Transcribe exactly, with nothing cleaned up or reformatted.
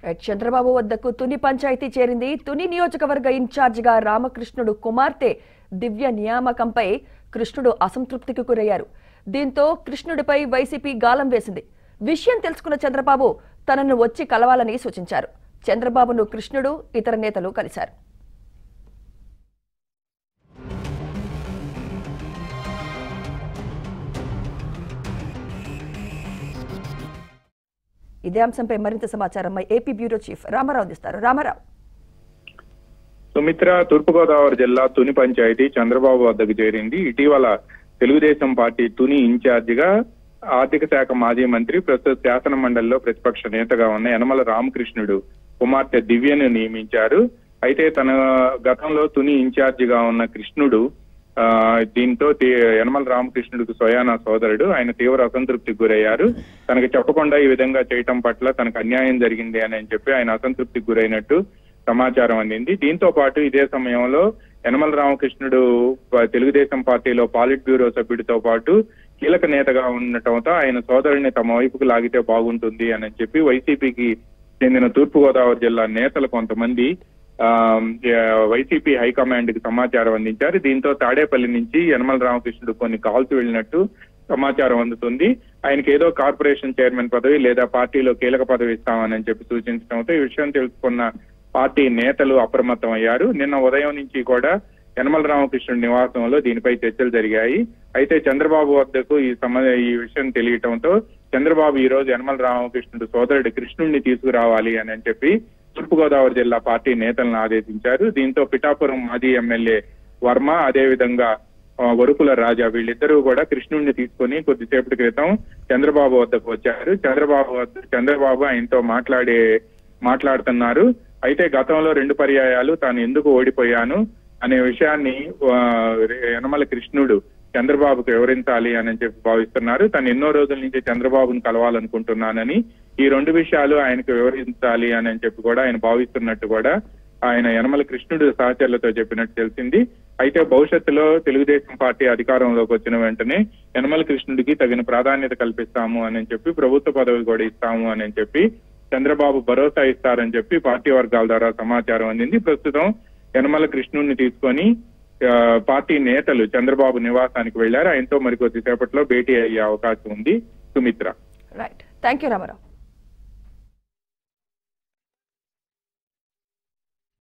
చంద్రబాబు వద్దకు తుని పంచాయతీ చేరింది. తుని నియోజకవర్గ ఇన్ఛార్జిగా రామకృష్ణుడు కుమార్తె దివ్య నియామకంపై కృష్ణుడు అసంతృప్తికి గురయ్యారు. దీంతో కృష్ణుడిపై వైసీపీ గాలం వేసింది. విషయం తెలుసుకున్న చంద్రబాబు తనను వచ్చి కలవాలని సూచించారు. చంద్రబాబును కృష్ణుడు ఇతర నేతలు కలిశారు. ఇదే అంశంపై మరింత సమాచారం ఏపీ బ్యూరో చీఫ్ రామారావు అందిస్తారు. రామారావు. సుమిత్ర, తూర్పుగోదావరి జిల్లా తుని పంచాయతీ చంద్రబాబు వద్దకు చేరింది. ఇటీవల తెలుగుదేశం పార్టీ తుని ఇన్ఛార్జిగా ఆర్థిక శాఖ మాజీ మంత్రి, ప్రస్తుత శాసన మండలిలో ప్రతిపక్ష నేతగా ఉన్న యనమల రామకృష్ణుడు కుమార్తె దివ్యను నియమించారు. అయితే తన గతంలో తుని ఇన్ఛార్జిగా ఉన్న కృష్ణుడు ఆ దీంతో యనమల రామకృష్ణుడికి స్వయాన సోదరుడు, ఆయన తీవ్ర అసంతృప్తికి గురయ్యారు. తనకు చెప్పకుండా ఈ విధంగా చేయటం పట్ల తనకు అన్యాయం జరిగింది అని చెప్పి ఆయన అసంతృప్తికి గురైనట్టు సమాచారం అందింది. దీంతో పాటు ఇదే సమయంలో యనమల రామకృష్ణుడు తెలుగుదేశం పార్టీలో పాలిట్ బ్యూరో సభ్యుడితో పాటు కీలక నేతగా ఉండటంతో ఆయన సోదరుడిని తమ వైపుకు లాగితే బాగుంటుంది అని చెప్పి వైసీపీకి చెందిన తూర్పుగోదావరి జిల్లా నేతలు కొంతమంది ఆ వైసీపీ హైకమాండ్ కి సమాచారం అందించారు. దీంతో తాడేపల్లి నుంచి యనమల రామకృష్ణుడు కొన్ని కాల్స్ వెళ్ళినట్టు సమాచారం అందుతుంది. ఆయనకి ఏదో కార్పొరేషన్ చైర్మన్ పదవి లేదా పార్టీలో కీలక పదవి ఇస్తామని చెప్పి సూచించడంతో ఈ విషయం తెలుసుకున్న పార్టీ నేతలు అప్రమత్తం అయ్యారు. నిన్న ఉదయం నుంచి కూడా యనమల రామకృష్ణుడి నివాసంలో దీనిపై చర్చలు జరిగాయి. అయితే చంద్రబాబు వద్దకు ఈ సమ ఈ విషయం తెలియటంతో చంద్రబాబు ఈ రోజు యనమల రామకృష్ణుడు సోదరుడు కృష్ణుడిని తీసుకురావాలి అని చెప్పి తూర్పుగోదావరి జిల్లా పార్టీ నేతలను ఆదేశించారు. దీంతో పిఠాపురం మాజీ ఎమ్మెల్యే వర్మ, అదేవిధంగా వరుకుల రాజా వీళ్ళిద్దరూ కూడా కృష్ణుడిని తీసుకుని కొద్దిసేపటి క్రితం చంద్రబాబు వద్దకు వచ్చారు. చంద్రబాబు వద్ద చంద్రబాబు ఆయనతో మాట్లాడే మాట్లాడుతున్నారు. అయితే గతంలో రెండు పర్యాయాలు తాను ఎందుకు ఓడిపోయాను అనే విషయాన్ని యనమల కృష్ణుడు చంద్రబాబుకు వివరించాలి అని చెప్పి భావిస్తున్నారు. తను ఎన్నో రోజుల నుంచి చంద్రబాబును కలవాలనుకుంటున్నానని, ఈ రెండు విషయాలు ఆయనకు వివరించాలి అని చెప్పి కూడా ఆయన భావిస్తున్నట్టు కూడా ఆయన యనమల కృష్ణుడు సహచరులతో చెప్పినట్టు తెలిసింది. అయితే భవిష్యత్తులో తెలుగుదేశం పార్టీ అధికారంలోకి వచ్చిన వెంటనే యనమల కృష్ణుడికి తగిన ప్రాధాన్యత కల్పిస్తాము అని చెప్పి, ప్రభుత్వ పదవి కూడా ఇస్తాము అని చెప్పి చంద్రబాబు భరోసా ఇస్తారని చెప్పి పార్టీ వర్గాల ద్వారా సమాచారం అందింది. ప్రస్తుతం యనమల కృష్ణుడిని తీసుకొని పార్టీ నేతలు చంద్రబాబు నివాసానికి వెళ్లారు. ఆయనతో మరికొద్ది సేపట్లో భేటీ అయ్యే అవకాశం ఉంది. Sumitra. Right, thank you Ramarao.